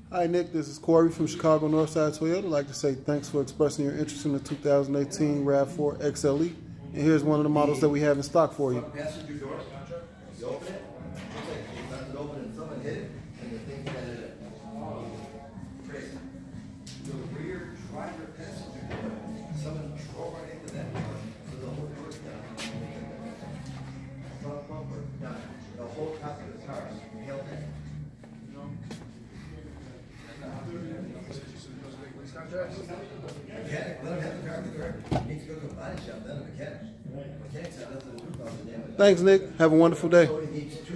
Hi, Nick. This is Corey from Chicago Northside Toyota. I'd like to say thanks for expressing your interest in the 2018 Rav4 XLE. And here's one of the models that we have in stock for you. Passenger door, you open it, looks like you left it open and someone hit it, and the thing ended it. Crazy. The rear driver passenger door, someone drove right into that door, so the whole door's down. Front bumper down. The whole top of the car held in. Mechanic, let him have the car to correct it. He needs to go to a body shop, then a mechanic. Mechanics have nothing to do about the damage. Thanks, Nick. Have a wonderful day.